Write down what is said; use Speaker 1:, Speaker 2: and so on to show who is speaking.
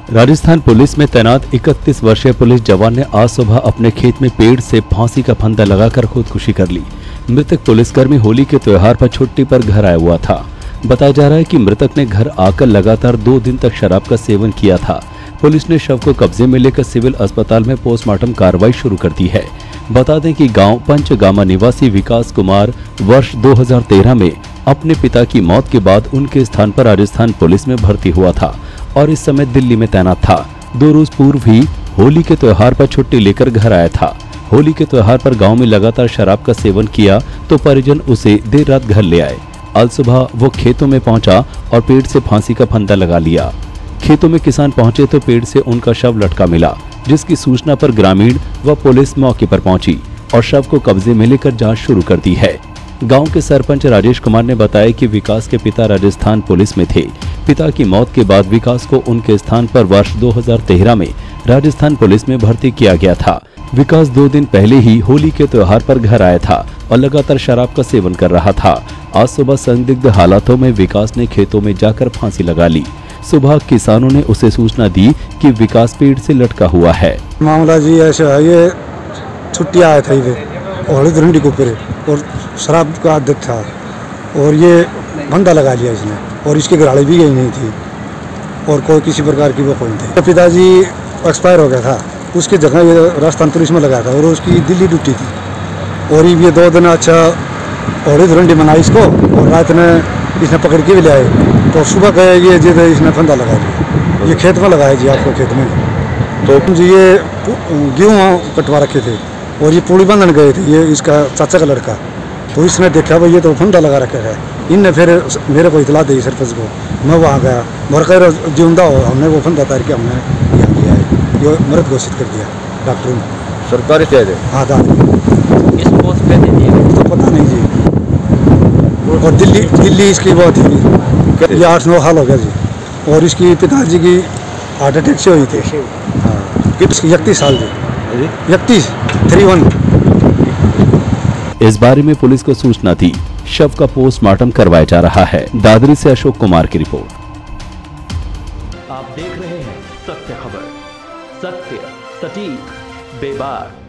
Speaker 1: Rajasthan police में तैनात 31 वर्षीय पुलिस जवान ने आज सुबह अपने खेत में पेड़ से फांसी का फंदा लगाकर खुदकुशी कर ली। मृतक पुलिसकर्मी होली के त्योहार पर छुट्टी पर घर आया हुआ था। बताया जा रहा है कि मृतक ने घर आकर लगातार 2 दिन तक शराब का सेवन किया था। पुलिस ने शव को कब्जे में लेकर सिविल अस्पताल में पोस्टमार्टम कार्रवाई शुरू कर दी है। बता दें कि गांव पंचगामा निवासी विकास कुमार वर्ष 2013 में अपने पिता की मौत के बाद उनके स्थान पर राजस्थान पुलिस में भर्ती हुआ था और इस समय दिल्ली में तैनात था। 2 रोज पूर्व ही होली के त्योहार पर छुट्टी लेकर घर आया था। होली के त्योहार पर गांव में लगातार शराब का सेवन किया तो परिजन उसे देर रात घर ले आए। आज सुबह वो खेतों में पहुंचा और पेड़ से फांसी का फंदा लगा लिया। खेतों में किसान पहुंचे तो पेड़ से उनका शव लटका मिला, जिसकी सूचना पर ग्रामीण व पुलिस मौके पर पहुंची और शव को कब्जे में लेकर जांच शुरू कर दी है। गांव के सरपंच राजेश कुमार ने बताया कि विकास के पिता राजस्थान पुलिस में थे। पिता की मौत के बाद विकास को उनके स्थान पर वर्ष 2013 में राजस्थान पुलिस में भर्ती किया गया था। विकास 2 दिन पहले ही होली के त्योहार पर घर आया था और लगातार शराब का सेवन कर रहा था। आज सुबह संदिग्ध हालातों में विकास ने खेतों में जाकर फांसी लगा ली। सुबह किसानों ने उसे सूचना दी कि विकास पेड़ से लटका हुआ है।
Speaker 2: मामला जी ऐसा है, ये छुट्टी आया था और धुरंडी के ऊपर और शराब का आदत था और ये फंदा लगा लिया इसने और इसके घराड़े भी गई नहीं थी और कोई किसी प्रकार की वो कोई नहीं थी। पिताजी एक्सपायर हो गया था, उसकी जगह ये राजस्थान पुलिस में लगा था और उसकी दिल्ली ड्यूटी थी और ये 2 दिन अच्छा और धुरंडी मनाई इसको और रात में इसने पकड़ के भी ले आए तो सुबह गए ये जी इसने फंदा लगा दिया। ये खेत में लगाया जी, आपको खेत में तो जी ये गेहूँ कटवा रखे थे और ये पूड़ी बंधन गए थे, ये इसका चाचा का लड़का, तो इसने देखा भाई ये तो फंदा लगा रखा है। इनने फिर मेरे को इतला दी सरपंच को, मैं वहाँ गया मरकर जिंदा हो, हमने वो फंदा तार के हमने यहाँ लिया है, ये मृत घोषित कर दिया डॉक्टर ने।
Speaker 3: सरकारी से आए?
Speaker 2: हाँ दादा,
Speaker 3: इस पोस्ट पे
Speaker 2: तो पता नहीं जी। और दिल्ली इसकी वो थी, ये 8-9 साल हो गया जी और इसकी पिताजी की हार्ट अटैक से हुई थी। हाँ, 31 साल जी, 31
Speaker 1: इस बारे में पुलिस को सूचना दी। शव का पोस्टमार्टम करवाया जा रहा है। दादरी से अशोक कुमार की रिपोर्ट।
Speaker 4: आप देख रहे हैं सत्य खबर, सत्य सटीक बेबाक।